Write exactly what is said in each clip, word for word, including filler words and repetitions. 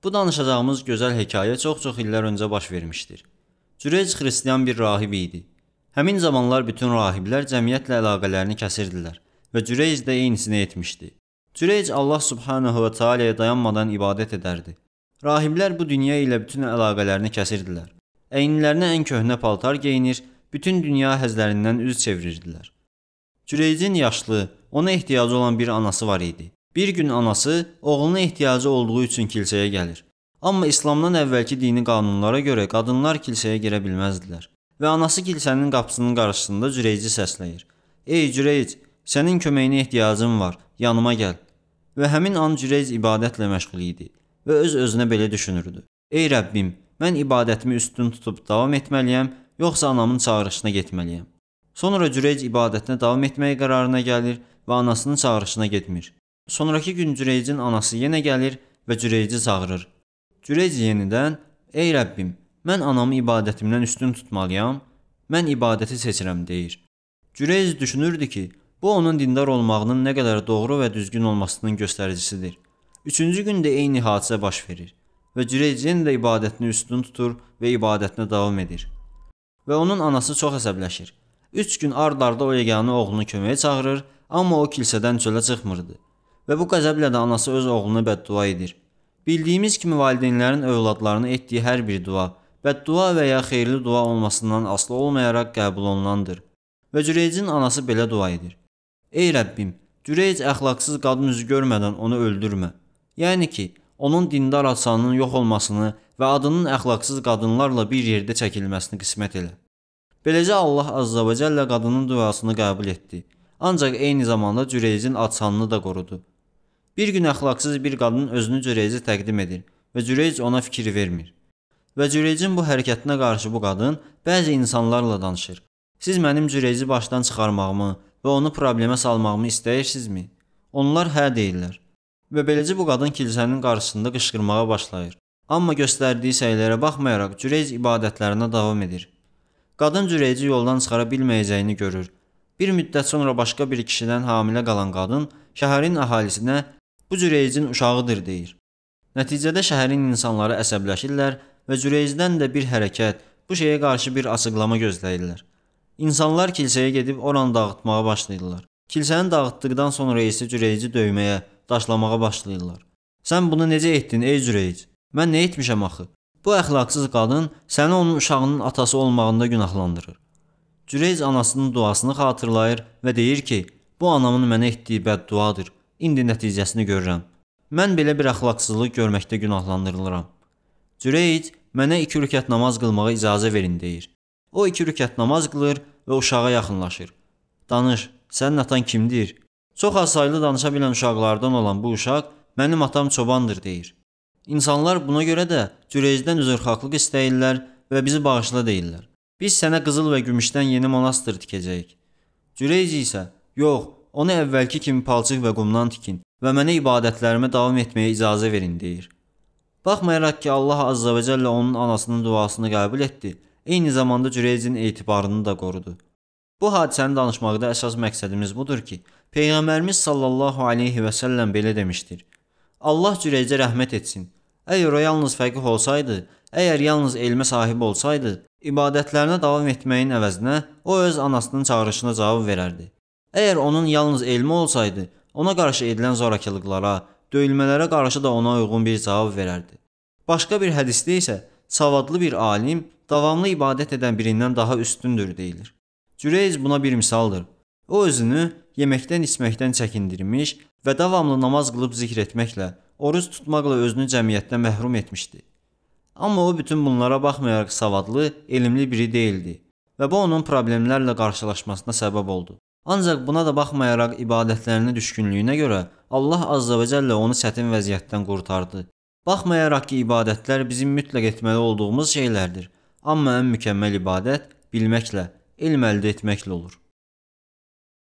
Bu danışacağımız gözəl hekayə çox-çox illər öncə baş vermişdir. Cüreyc xristian bir rahib idi. Həmin zamanlar bütün rahiblər cəmiyyətlə əlaqələrini kəsirdilər və Cüreyc də eynisini etmişdi. Cüreyc Allah subhanahu və teala'ya dayanmadan ibadət edərdi. Rahiblər bu dünya ilə bütün əlaqələrini kəsirdilər. Əyinlərinə ən köhnə paltar geyinir, bütün dünya həzlərindən üz çevirirdilər. Cüreycin yaşlı, ona ehtiyacı olan bir anası var idi. Bir gün anası oğluna ehtiyacı olduğu üçün kilsəyə gəlir. Amma İslamdan əvvəlki dini qanunlara görə qadınlar kilsəyə girə bilməzdilər. Və anası kilsənin qapısının qarşısında Cüreyci səsləyir. Ey Cüreyc, sənin köməyinə ehtiyacım var, yanıma gəl. Və həmin an Cüreyc ibadətlə məşğul idi və öz-özünə belə düşünürdü. Ey Rəbbim, mən ibadətimi üstün tutub davam etməliyəm, yoxsa anamın çağırışına getməliyəm. Sonra Cüreyc ibadətinə davam etməyə qərarına gəlir və anasının çağırışına getmir. Sonrakı gün Cüreycin anası yenə gəlir və Cüreyci çağırır. Cüreyc yenidən, ey Rəbbim, mən anamı ibadətimdən üstün tutmalıyam, mən ibadəti seçirəm, deyir. Cüreyc düşünürdü ki, bu onun dindar olmağının nə qədər doğru və düzgün olmasının göstəricisidir. Üçüncü gündə eyni hadisə baş verir və Cüreyc yenə də ibadətini üstün tutur və ibadətinə davam edir. Və onun anası çox əsəbləşir. Üç gün ard-arda o yeganə oğlunu köməyə çağırır, amma o kilsədən çölə çıxmırdı. Və bu qəzəblə də anası öz oğluna bəddua edir. Bildiyimiz kimi valideynlərin övladlarına etdiyi hər bir dua, bəddua və ya xeyirli dua olmasından asılı olmayaraq qəbul olunandır. Və Cüreycin anası belə dua edir. Ey Rəbbim, Cüreyc əxlaqsız qadın üzü görmədən onu öldürmə. Yəni ki, onun dindar adsanının yox olmasını və adının əxlaqsız qadınlarla bir yerdə çəkilməsini qismət elə. Beləcə Allah Azza və Cəllə qadının duasını qəbul etdi. Ancaq eyni zamanda Cüreycin adsanını da qorudu. Bir gün əxlaqsız bir qadın özünü Cüreycə təqdim edir və Cüreyc ona fikir vermir. Və Cüreycin bu hərəkətinə qarşı bu qadın bəzi insanlarla danışır. Siz mənim Cüreyci başdan çıxarmağımı və onu problemə salmağımı istəyirsinizmi? Onlar hə deyirlər. Və beləcə bu qadın kilsənin qarşısında qışqırmağa başlayır. Amma göstərdiyi səylərə baxmayaraq Cüreyc ibadətlərinə davam edir. Qadın Cüreyci yoldan çıxara bilməyəcəyini görür. Bir müddət sonra başqa bir kişidən hamilə qalan qadın şəhərin əhalisinə bu Cüreycin uşağıdır deyir. Nəticədə şəhərin insanları əsəbləşirlər və Cüreycdən də bir hərəkət, bu şeyə qarşı bir açıqlama gözləyirlər. İnsanlar kilsəyə gedib oranı dağıtmağa başlayırlar. Kilsəni dağıtdıqdan sonra isə Cüreyci döyməyə, daşlamağa başlayırlar. Sən bunu necə etdin ey Cüreyc? Mən nə etmişəm axı? Bu əxlaqsız qadın səni onun uşağının atası olmağında günahlandırır. Cüreyc anasının duasını xatırlayır və deyir ki, bu anamın mənə etdiyi bədduadır. İndi nəticəsini görürəm. Mən belə bir əxlaqsızlıq görməkdə günahlandırılıram. Cüreyc mənə iki rükət namaz qılmağa icazə verin deyir. O iki rükət namaz qılır və uşağa yaxınlaşır. Danış, sənin atan kimdir? Çox az saylı danışa bilən uşaqlardan olan bu uşaq mənim atam çobandır deyir. İnsanlar buna görə də Cüreycdən üzrxahlıq istəyirlər və bizi bağışla deyirlər. Biz sənə qızıl və gümüşdən yeni monastır tikəcəyik. Cüreyc isə, yox, onu əvvəlki kimi palçıq və qumdan tikin və mənə ibadətlərimə davam etməyə icazə verin deyir. Baxmayaraq ki, Allah Azza və Cəllə onun anasının duasını qəbul etdi, eyni zamanda Cüreycin etibarını da qorudu. Bu hadisəni danışmaqda əsas məqsədimiz budur ki, Peyğəmbərimiz sallallahu aleyhi və səlləm belə demişdir. Allah Cüreycə rəhmət etsin. Əgər o yalnız fəqih olsaydı, əgər yalnız elmə sahib olsaydı, ibadətlərinə davam etməyin əvəzinə o öz anasının çağırışına cavab verərdi. Əgər onun yalnız elmi olsaydı, ona qarşı edilən zorakılıqlara, döyülmələrə qarşı da ona uyğun bir cavab verərdi. Başqa bir hədisdə isə savadlı bir alim davamlı ibadət edən birindən daha üstündür deyilir. Cüreyc buna bir misaldır. O özünü yeməkdən, içməkdən çəkindirmiş və davamlı namaz qılıb zikr etməklə, oruc tutmaqla özünü cəmiyyətdən məhrum etmişdi. Amma o bütün bunlara baxmayaraq savadlı, elmli biri deyildi və bu onun problemlərlə qarşılaşmasına səbəb oldu. Ancaq buna da baxmayaraq ibadətlərinə düşkünlüyünə görə Allah Azza və Cəllə onu çətin vəziyyətdən qurtardı. Baxmayaraq ki, ibadətlər bizim mütləq etməli olduğumuz şeylərdir. Amma ən mükəmməl ibadət bilməklə, elm əldə etməklə olur.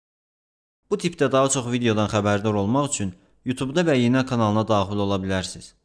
Bu tipdə daha çox videodan xəbərdar olmaq üçün YouTube-da Bəyyinə kanalına daxil ola bilərsiniz.